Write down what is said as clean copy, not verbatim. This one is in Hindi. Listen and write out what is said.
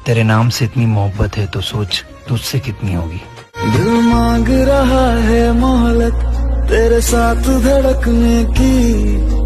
तेरे नाम से इतनी मोहब्बत है तो सोच तुझसे कितनी होगी। दिल मांग रहा है मोहलत तेरे साथ धड़कने की।